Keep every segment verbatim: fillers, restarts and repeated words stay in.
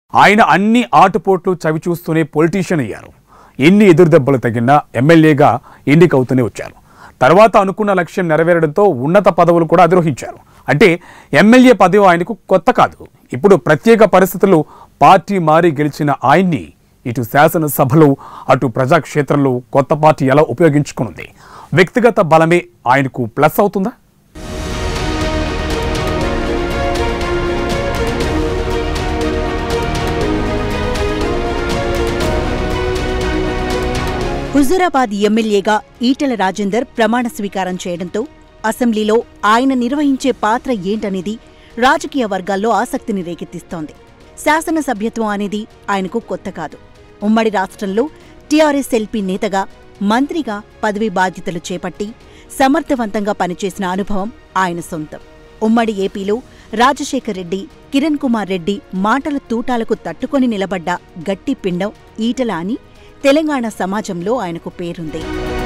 ఆయన అన్ని ఆటుపోట్లు చవిచూస్తూనే పొలిటీషియన్ అయ్యారు. ఎన్ని ఎదురుదెబ్బలు తగినా ఎమ్మెల్యేగా ఎన్నికవుతూనే వచ్చారు. తర్వాత అనుకున్న లక్ష్యం నెరవేరడంతో ఉన్నత పదవులు కూడా అధిరోహించారు. అంటే ఎమ్మెల్యే పదవి ఆయనకు కొత్త కాదు. ఇప్పుడు ప్రత్యేక పరిస్థితుల్లో పార్టీ మారి గెలిచిన ఆయన్ని ఇటు శాసనసభలో అటు ప్రజాక్షేత్రంలో కొత్త పార్టీ ఎలా ఉపయోగించుకునుంది? వ్యక్తిగత బలమే ఆయనకు ప్లస్ అవుతుందా? హుజూరాబాద్ ఎమ్మెల్యేగా ఈటెల రాజేందర్ ప్రమాణ స్వీకారం చేయడంతో అసెంబ్లీలో ఆయన నిర్వహించే పాత్ర ఏంటనేది రాజకీయ వర్గాల్లో ఆసక్తిని రేకెత్తిస్తోంది. శాసనసభ్యత్వం అనేది ఆయనకు కొత్త కాదు. ఉమ్మడి రాష్ట్రంలో టీఆర్ఎస్ ఎల్పీ నేతగా, మంత్రిగా పదవీ బాధ్యతలు చేపట్టి సమర్థవంతంగా పనిచేసిన అనుభవం ఆయన సొంతం. ఉమ్మడి ఏపీలో రాజశేఖర్ రెడ్డి, కిరణ్ కుమార్ రెడ్డి మాటల తూటాలకు తట్టుకొని నిలబడ్డ గట్టి పిండం ఈటెల అని తెలంగాణ సమాజంలో ఆయనకు పేరుంది.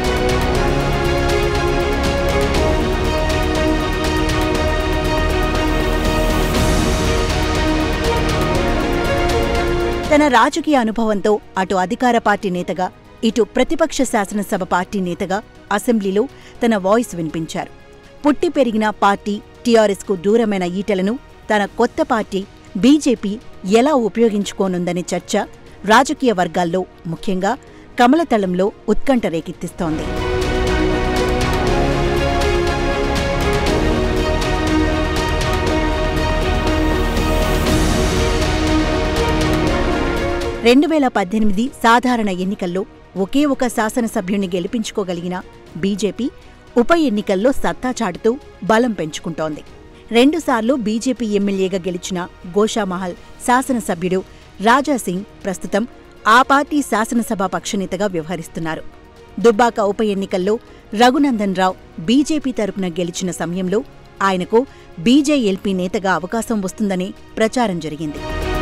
తన రాజకీయ అనుభవంతో అటు అధికార పార్టీ నేతగా, ఇటు ప్రతిపక్ష శాసనసభ పార్టీ నేతగా అసెంబ్లీలో తన వాయిస్ వినిపించారు. పుట్టి పెరిగిన పార్టీ టీఆర్ఎస్కు దూరమైన ఈటెలను తన కొత్త పార్టీ బీజేపీ ఎలా ఉపయోగించుకోనుందనే చర్చ రాజకీయ వర్గాల్లో, ముఖ్యంగా కమలతళంలో ఉత్కంఠ రేకెత్తిస్తోంది. రెండు వేల పద్దెనిమిది సాధారణ ఎన్నికల్లో ఒకే ఒక శాసనసభ్యుణ్ణి గెలిపించుకోగలిగిన బీజేపీ ఉప ఎన్నికల్లో సత్తా చాటుతూ బలం పెంచుకుంటోంది. రెండుసార్లు బీజేపీ ఎమ్మెల్యేగా గెలిచిన గోషామహల్ శాసనసభ్యుడు రాజాసింగ్ ప్రస్తుతం ఆ పార్టీ శాసనసభా పక్షనేతగా వ్యవహరిస్తున్నారు. దుబ్బాక ఉప ఎన్నికల్లో రఘునందన్ రావు బీజేపీ తరపున గెలిచిన సమయంలో ఆయనకు బీజేఎల్పీ నేతగా అవకాశం వస్తుందనే ప్రచారం జరిగింది.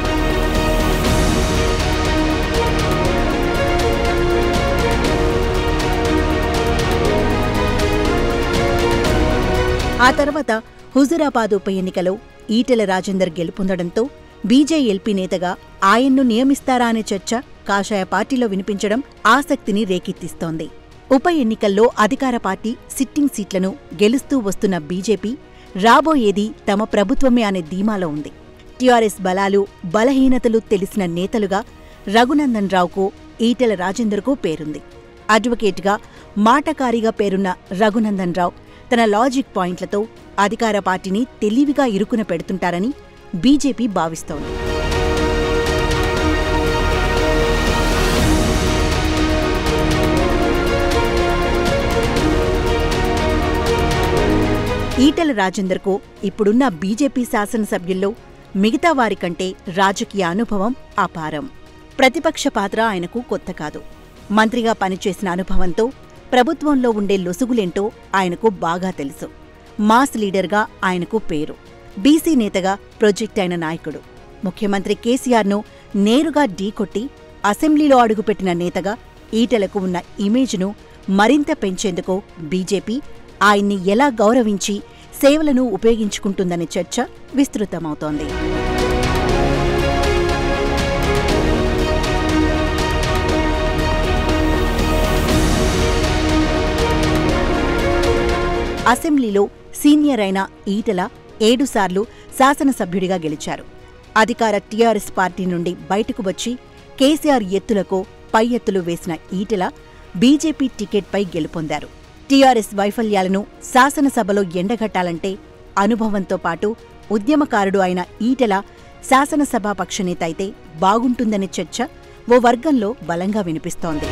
ఆ తర్వాత హుజూరాబాద్ ఉప ఎన్నికలో ఈటెల రాజేందర్ గెలుపొందడంతో బీజేఎల్పీ నేతగా ఆయన్ను నియమిస్తారా అనే చర్చ కాషాయ పార్టీలో వినిపించడం ఆసక్తిని రేకెత్తిస్తోంది. ఉప ఎన్నికల్లో అధికార పార్టీ సిట్టింగ్ సీట్లను గెలుస్తూ వస్తున్న బీజేపీ రాబోయేది తమ ప్రభుత్వమే అనే ధీమాలో ఉంది. టీఆర్ఎస్ బలాలు, బలహీనతలు తెలిసిన నేతలుగా రఘునందన్ రావుకు, ఈటెల రాజేందర్కు పేరుంది. అడ్వకేట్గా, మాటకారిగా పేరున్న రఘునందన్ రావు తన లాజిక్ పాయింట్లతో అధికార పార్టీని తెలివిగా ఇరుకున పెడుతుంటారని బీజేపీ భావిస్తోంది. ఈటెల రాజేందర్కు ఇప్పుడున్న బీజేపీ శాసనసభ్యుల్లో మిగతా వారికంటే రాజకీయ అనుభవం అపారం. ప్రతిపక్ష పాత్ర ఆయనకు కొత్త కాదు. మంత్రిగా పనిచేసిన అనుభవంతో ప్రభుత్వంలో ఉండే లొసుగులేంటో ఆయనకు బాగా తెలుసు. మాస్ లీడర్గా ఆయనకు పేరు. బీసీ నేతగా ప్రొజెక్ట్ అయిన నాయకుడు. ముఖ్యమంత్రి కేసీఆర్ను నేరుగా ఢీకొట్టి అసెంబ్లీలో అడుగుపెట్టిన నేతగా ఈటెలకు ఉన్న ఇమేజ్ను మరింత పెంచేందుకు బీజేపీ ఆయన్ని ఎలా గౌరవించి సేవలను ఉపయోగించుకుంటుందనే చర్చ విస్తృతమవుతోంది. అసెంబ్లీలో సీనియర్ అయిన ఈటెల ఏడుసార్లు శాసనసభ్యుడిగా గెలిచారు. అధికార టీఆర్ఎస్ పార్టీ నుండి బయటకు వచ్చి కేసీఆర్ ఎత్తులకు పై ఎత్తులు వేసిన ఈటెల బీజేపీ టికెట్పై గెలుపొందారు. టీఆర్ఎస్ వైఫల్యాలను శాసనసభలో ఎండగట్టాలంటే అనుభవంతో పాటు ఉద్యమకారుడు అయిన ఈటెల శాసనసభా పక్షనేత అయితే బాగుంటుందనే చర్చ ఓ వర్గంలో బలంగా వినిపిస్తోంది.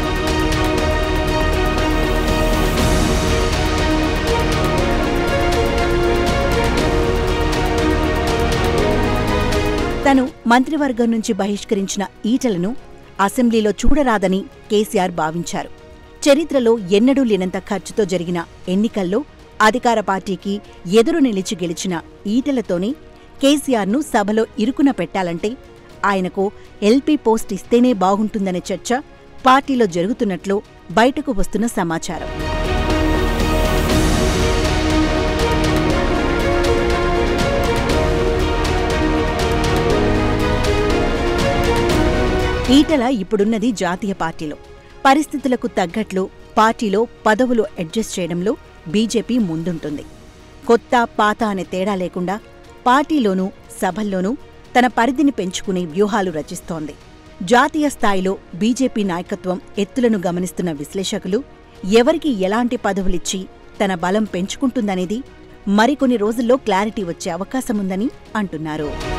తను మంత్రివర్గం నుంచి బహిష్కరించిన ఈటెలను అసెంబ్లీలో చూడరాదని కేసీఆర్ భావించారు. చరిత్రలో ఎన్నడూ లేనంత ఖర్చుతో జరిగిన ఎన్నికల్లో అధికార పార్టీకి ఎదురు నిలిచి గెలిచిన ఈటెలతోనే కేసీఆర్ను సభలో ఇరుకున పెట్టాలంటే ఆయనకు ఎల్పీ పోస్ట్ ఇస్తేనే బాగుంటుందనే చర్చ పార్టీలో జరుగుతున్నట్లు బయటకు వస్తున్న సమాచారం. ఈటల ఇప్పుడున్నది జాతీయ పార్టీలో. పరిస్థితులకు తగ్గట్లు పార్టీలో పదవులు అడ్జస్ట్ చేయడంలో బీజేపీ ముందుంటుంది. కొత్త పాత అనే తేడా లేకుండా పార్టీలోనూ సభల్లోనూ తన పరిధిని పెంచుకునే వ్యూహాలు రచిస్తోంది. జాతీయ స్థాయిలో బీజేపీ నాయకత్వం ఎత్తులను గమనిస్తున్న విశ్లేషకులు ఎవరికి ఎలాంటి పదవులిచ్చి తన బలం పెంచుకుంటుందనేది మరికొన్ని రోజుల్లో క్లారిటీ వచ్చే అవకాశముందని అంటున్నారు.